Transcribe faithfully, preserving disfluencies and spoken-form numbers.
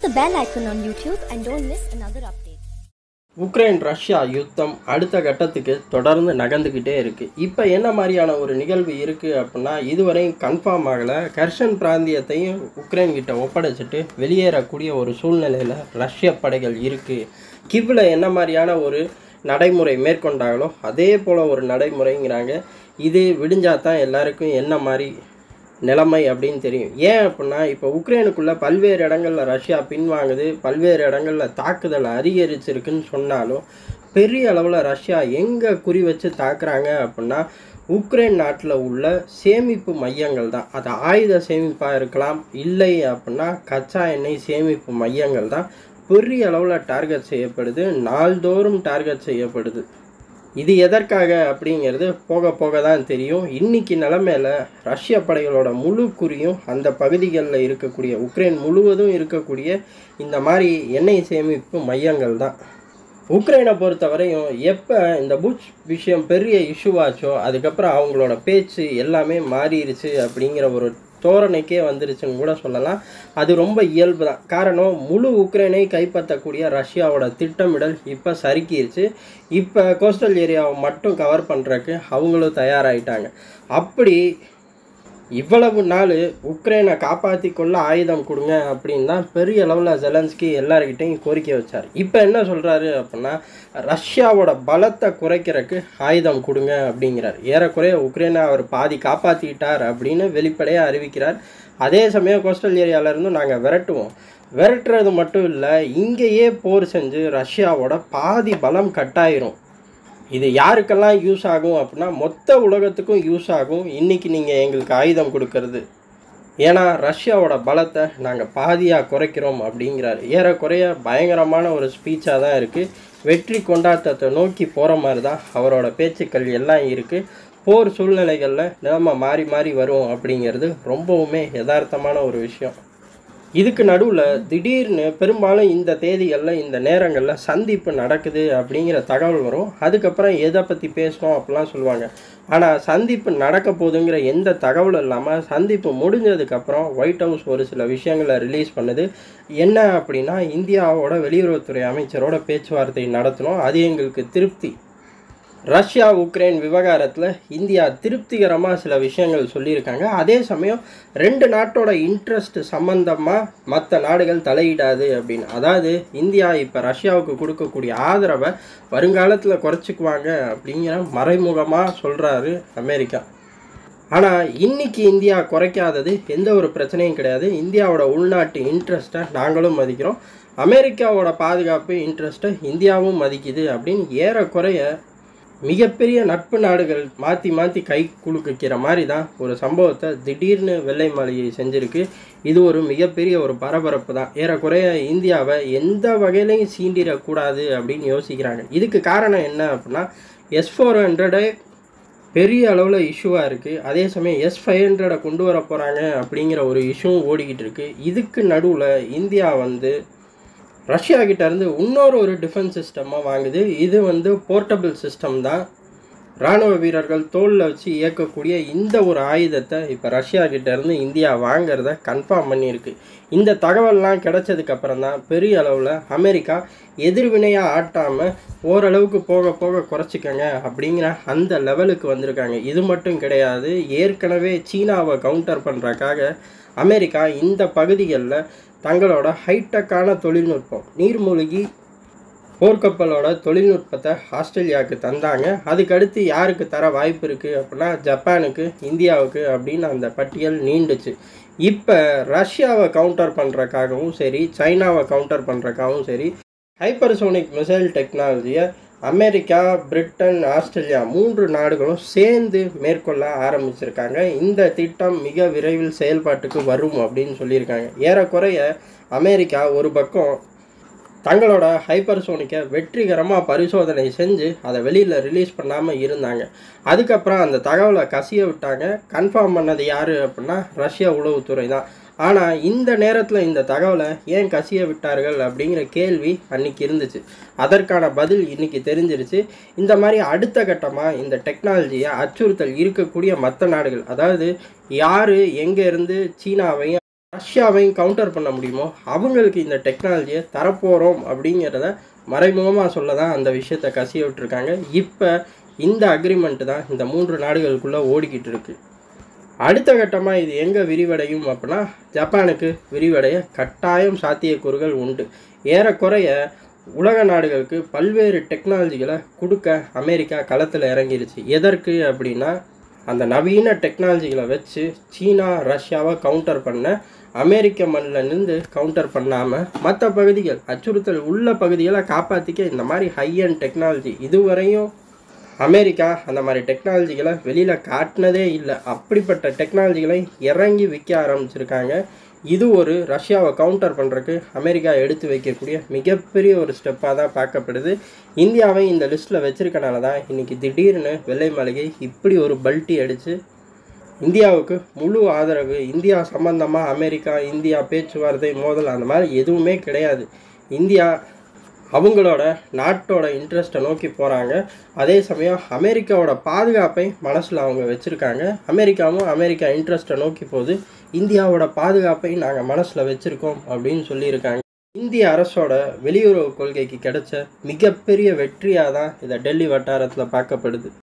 the bell icon on YouTube and don't miss another update. Ukraine Russia யுத்தம் அடுத்த கட்டத்துக்கு தொடர்ந்து நகர்ந்துக்கிட்டே இருக்குது. இப்போ என்ன மாதிரியான ஒரு நிகழ்வு இருக்குது அப்படின்னா, இதுவரை கன்ஃபார்ம் ஆகலை. கர்சன் பிராந்தியத்தையும் உக்ரைன் கிட்ட ஒப்படைச்சிட்டு வெளியேறக்கூடிய ஒரு சூழ்நிலையில் ரஷ்ய படைகள் இருக்குது. கிவ்வில் என்ன மாதிரியான ஒரு நடைமுறை மேற்கொண்டாங்களோ அதே போல் ஒரு நடைமுறைங்கிறாங்க. இது விடிஞ்சாதான் எல்லாருக்கும் என்ன மாதிரி நிலைமை அப்படின்னு தெரியும். ஏன் அப்படின்னா, இப்போ உக்ரைனுக்குள்ளே பல்வேறு இடங்களில் ரஷ்யா பின்வாங்குது, பல்வேறு இடங்களில் தாக்குதல் அதிகரிச்சிருக்குன்னு சொன்னாலும் பெரிய அளவில் ரஷ்யா எங்கே குறி வச்சு தாக்குறாங்க அப்படின்னா, உக்ரைன் நாட்டில் உள்ள சேமிப்பு மையங்கள் தான். அது ஆயுத சேமிப்பாக இருக்கலாம், இல்லை அப்படின்னா கச்சா எண்ணெய் சேமிப்பு மையங்கள் தான் பெரிய அளவில் டார்கெட் செய்யப்படுது, நாள்தோறும் டார்கெட் செய்யப்படுது. இது எதற்காக அப்படிங்கிறது போக போக தான் தெரியும். இன்றைக்கி நிலமையில் ரஷ்ய படைகளோட முழு குறியும் அந்த பகுதிகளில் இருக்கக்கூடிய உக்ரைன் முழுவதும் இருக்கக்கூடிய இந்த மாதிரி எண்ணெய் சேமிப்பு மையங்கள் தான். உக்ரைனை பொறுத்தவரையும் எப்போ இந்த புஷ் விஷயம் பெரிய இஷ்யூவாச்சோ அதுக்கப்புறம் அவங்களோட பேச்சு எல்லாமே மாறிடுச்சு அப்படிங்கிற ஒரு தோரணைக்கே வந்துருச்சுன்னு கூட சொல்லலாம். அது ரொம்ப இயல்பு தான். காரணம், முழு உக்ரைனை கைப்பற்றக்கூடிய ரஷ்யாவோட திட்டமிடல் இப்போ சறுக்கிருச்சு. இப்போ கோஸ்டல் ஏரியாவை மட்டும் கவர் பண்ணுறதுக்கு அவங்களும் தயாராகிட்டாங்க. அப்படி இவ்வளவு நாள் உக்ரைனை காப்பாற்றி கொள்ள ஆயுதம் கொடுங்க அப்படின்னு தான் பெரிய அளவில் ஜெலன்ஸ்கி எல்லாருக்கிட்டையும் கோரிக்கை வச்சார். இப்போ என்ன சொல்கிறாரு அப்படின்னா, ரஷ்யாவோட பலத்தை குறைக்கிறதுக்கு ஆயுதம் கொடுங்க அப்படிங்கிறார். ஏறக்குறைய உக்ரைனை அவர் பாதி காப்பாற்றிக்கிட்டார் அப்படின்னு வெளிப்படையாக அறிவிக்கிறார். அதே சமயம் கோஸ்டல் ஏரியாவிலேருந்தும் நாங்கள் விரட்டுவோம், விரட்டுறது மட்டும் இல்லை, இங்கேயே போர் செஞ்சு ரஷ்யாவோட பாதி பலம் கட்டாயிரும். இது யாருக்கெல்லாம் யூஸ் ஆகும் அப்படின்னா, மொத்த உலகத்துக்கும் யூஸ் ஆகும் இன்றைக்கி நீங்கள் எங்களுக்கு ஆயுதம் கொடுக்கறது. ஏன்னா ரஷ்யாவோட பலத்தை நாங்கள் பாதியாக குறைக்கிறோம் அப்படிங்கிறாரு. ஏறக்குறைய பயங்கரமான ஒரு ஸ்பீச்சாக தான் இருக்குது. வெற்றி கொண்டாட்டத்தை நோக்கி போகிற மாதிரி தான் அவரோட பேச்சுக்கள் எல்லாம் இருக்குது. போர் சூழ்நிலைகளில் நிலைமை மாறி மாறி வரும் அப்படிங்கிறது ரொம்பவுமே யதார்த்தமான ஒரு விஷயம். இதுக்கு நடுவில் திடீர்னு பெரும்பாலும் இந்த தேதிகளில் இந்த நேரங்களில் சந்திப்பு நடக்குது அப்படிங்கிற தகவல் வரும். அதுக்கப்புறம் எதை பற்றி பேசணும் அப்படிலாம் சொல்லுவாங்க. ஆனால் சந்திப்பு நடக்க போகுதுங்கிற எந்த தகவலும் இல்லாமல் சந்திப்பு முடிஞ்சதுக்கப்புறம் ஒயிட் ஹவுஸ் ஒரு சில விஷயங்களை ரிலீஸ் பண்ணுது. என்ன அப்படின்னா, இந்தியாவோட வெளியுறவுத்துறை அமைச்சரோட பேச்சுவார்த்தை நடத்தணும், அது எங்களுக்கு திருப்தி. ரஷ்யா உக்ரைன் விவகாரத்தில் இந்தியா திருப்திகரமாக சில விஷயங்கள் சொல்லியிருக்காங்க. அதே சமயம் ரெண்டு நாட்டோட இன்ட்ரெஸ்ட் சம்பந்தமாக மற்ற நாடுகள் தலையிடாது அப்படின்னு. அதாவது இந்தியா இப்போ ரஷ்யாவுக்கு கொடுக்கக்கூடிய ஆதரவை வருங்காலத்தில் குறைச்சிக்குவாங்க அப்படிங்கிற மறைமுகமாக சொல்கிறாரு அமெரிக்கா. ஆனால் இன்றைக்கி இந்தியா குறைக்காதது எந்த ஒரு பிரச்சனையும் கிடையாது. இந்தியாவோட உள்நாட்டு இன்ட்ரெஸ்ட்டை நாங்களும் மதிக்கிறோம், அமெரிக்காவோட பாதுகாப்பு இன்ட்ரெஸ்ட்டை இந்தியாவும் மதிக்குது அப்படின்னு ஏறக்குறைய மிகப்பெரிய நட்பு நாடுகள் மாற்றி மாற்றி கை குலுக்கிற மாதிரி தான் ஒரு சம்பவத்தை திடீர்னு வெள்ளை மாளிகை செஞ்சுருக்கு. இது ஒரு மிகப்பெரிய ஒரு பரபரப்பு தான். ஏறக்குறைய இந்தியாவை எந்த வகையிலையும் சீண்டிடக்கூடாது அப்படின்னு யோசிக்கிறாங்க. இதுக்கு காரணம் என்ன அப்படின்னா, எஸ் ஃபோர் ஹண்ட்ரடு பெரிய அளவில் இஷ்யூவாக இருக்குது. அதே சமயம் எஸ் ஃபைவ் ஹண்ட்ரடை கொண்டு வர போகிறாங்க அப்படிங்கிற ஒரு இஷ்யூவும் ஓடிக்கிட்டு இருக்குது. இதுக்கு நடுவில் இந்தியா வந்து ரஷ்யா கிட்டேருந்து இன்னொரு ஒரு டிஃபென்ஸ் சிஸ்டமாக வாங்குது. இது வந்து போர்ட்டபிள் சிஸ்டம் தான். இராணுவ வீரர்கள் தோளில் வச்சு இயக்கக்கூடிய இந்த ஒரு ஆயுதத்தை இப்போ ரஷ்யா கிட்டேருந்து இந்தியா வாங்கிறத கன்ஃபார்ம் பண்ணியிருக்கு. இந்த தகவல்லாம் கிடைச்சதுக்கப்புறம் தான் பெரிய அளவில் அமெரிக்கா எதிர்வினையாக ஆட்டாமல் ஓரளவுக்கு போக போக குறைச்சிக்கங்க அப்படிங்கிற அந்த லெவலுக்கு வந்திருக்காங்க. இது மட்டும் கிடையாது, ஏற்கனவே சீனாவை கவுண்டர் பண்ணுறக்காக அமெரிக்கா இந்த பகுதிகளில் தங்களோட ஹைடெக்கான தொழில்நுட்பம், நீர்மூழ்கி போர்க்கப்பலோட தொழில்நுட்பத்தை ஆஸ்திரேலியாவுக்கு தந்தாங்க. அதுக்கடுத்து யாருக்கு தர வாய்ப்பு இருக்குது அப்படின்னா, ஜப்பானுக்கு, இந்தியாவுக்கு அப்படின்னு அந்த பட்டியல் நீண்டுச்சு. இப்போ ரஷ்யாவை கவுண்டர் பண்ணுறக்காகவும் சரி, சைனாவை கவுண்டர் பண்ணுறக்காகவும் சரி, ஹைப்பர்சோனிக் மிசைல் டெக்னாலஜியை அமெரிக்கா, பிரிட்டன், ஆஸ்திரேலியா மூன்று நாடுகளும் சேர்ந்து மேற்கொள்ள ஆரம்பிச்சிருக்காங்க. இந்த திட்டம் மிக விரைவில் செயல்பாட்டுக்கு வரும் அப்படின்னு சொல்லியிருக்காங்க. ஏறக்குறைய அமெரிக்கா ஒரு பக்கம் தங்களோட ஹைப்பர்சோனிக்கை வெற்றிகரமாக பரிசோதனை செஞ்சு அதை வெளியில் ரிலீஸ் பண்ணாமல் இருந்தாங்க. அதுக்கப்புறம் அந்த தகவலை கசிய விட்டாங்க. கன்ஃபார்ம் பண்ணது யார் அப்படின்னா, ரஷ்யா உளவுத்துறை தான். ஆனால் இந்த நேரத்தில் இந்த தகவலை ஏன் கசிய விட்டார்கள் அப்படிங்கிற கேள்வி அன்றைக்கி இருந்துச்சு. அதற்கான பதில் இன்றைக்கி தெரிஞ்சிருச்சு. இந்த மாதிரி அடுத்த கட்டமாக இந்த டெக்னாலஜியை அச்சுறுத்தல் இருக்கக்கூடிய மற்ற நாடுகள், அதாவது யார் எங்கே இருந்து சீனாவையும் ரஷ்யாவையும் கவுண்டர் பண்ண முடியுமோ அவங்களுக்கு இந்த டெக்னாலஜியை தரப்போகிறோம் அப்படிங்கிறத மறைமுகமாக சொல்ல தான் அந்த விஷயத்தை கசிய விட்டுருக்காங்க. இப்போ இந்த அக்ரிமெண்ட்டு தான் இந்த மூன்று நாடுகளுக்குள்ளே ஓடிக்கிட்டு இருக்கு. அடுத்த கட்டமாக இது எங்கே விரிவடையும் அப்படின்னா ஜப்பானுக்கு விரிவடைய கட்டாயம் சாத்தியக்கூறுகள் உண்டு. ஏறக்குறைய உலக நாடுகளுக்கு பல்வேறு டெக்னாலஜிகளை கொடுக்க அமெரிக்கா களத்தில் இறங்கிருச்சு. எதற்கு அப்படின்னா அந்த நவீன டெக்னாலஜிகளை வச்சு சீனா ரஷ்யாவை கவுண்டர் பண்ண, அமெரிக்க மண்ணில் நின்று கவுண்டர் பண்ணாமல் மற்ற பகுதிகள் அச்சுறுத்தல் உள்ள பகுதிகளை காப்பாற்றிக்க இந்த மாதிரி ஹை அண்ட் டெக்னாலஜி இதுவரையும் அமெரிக்கா அந்த மாதிரி டெக்னாலஜிகளை வெளியில் காட்டினதே இல்லை. அப்படிப்பட்ட டெக்னாலஜிகளை இறங்கி விற்க ஆரம்பிச்சிருக்காங்க. இது ஒரு ரஷ்யாவை கவுண்டர் பண்ணுறதுக்கு அமெரிக்கா எடுத்து வைக்கக்கூடிய மிகப்பெரிய ஒரு ஸ்டெப்பாக தான் பார்க்கப்படுது. இந்தியாவை இந்த லிஸ்ட்டில் வச்சுருக்கனால தான் இன்றைக்கி திடீர்னு வெள்ளை மாளிகை இப்படி ஒரு பல்ட்டி அடித்து இந்தியாவுக்கு முழு ஆதரவு. இந்தியா சம்பந்தமாக அமெரிக்கா இந்தியா பேச்சுவார்த்தை மோதல் அந்த மாதிரி எதுவுமே கிடையாது. இந்தியா அவங்களோட நாட்டோட இன்ட்ரெஸ்ட்டை நோக்கி போகிறாங்க. அதே சமயம் அமெரிக்காவோட பாதுகாப்பை மனசில் அவங்க வச்சுருக்காங்க. அமெரிக்காவும் அமெரிக்கா இன்ட்ரெஸ்ட்டை நோக்கி போகுது. இந்தியாவோட பாதுகாப்பை நாங்கள் மனசில் வச்சுருக்கோம் அப்படின்னு சொல்லியிருக்காங்க. இந்திய அரசோட வெளியுறவு கொள்கைக்கு கிடைச்ச மிகப்பெரிய வெற்றியாக தான் இதை டெல்லி வட்டாரத்தில் பார்க்கப்படுது.